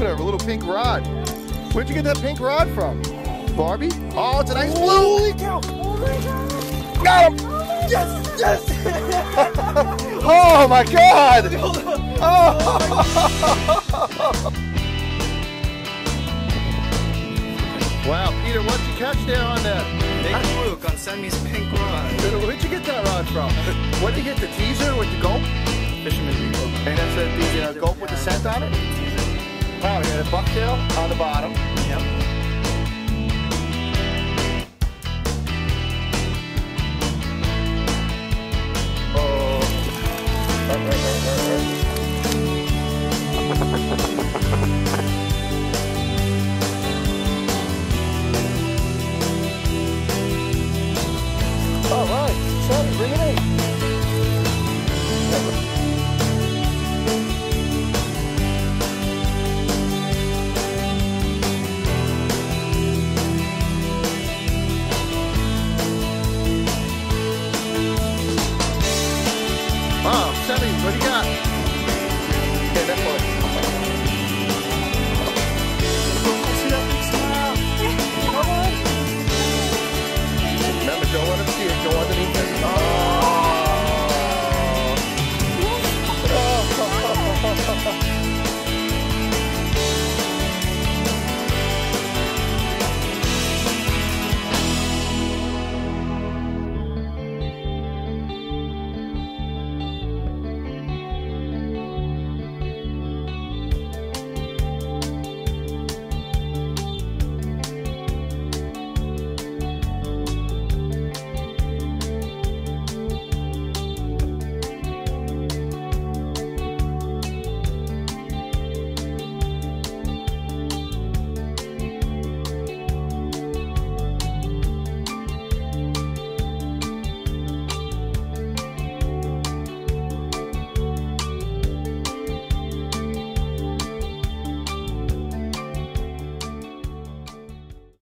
look at her, a little pink rod. Where'd you get that pink rod from? Barbie? Oh, it's a nice blue. Holy cow! Oh my god! Got him! Yes! Yes! Oh my god! Oh. Wow, Peter, what'd you catch there on that? Big Fluke on Sammy's pink rod. Where'd you get that rod from? What'd you get, the teaser with the gulp? Fisherman's Eagle. And that's the gulp with the scent on it? Wow, you had a bucktail on the bottom. Yep.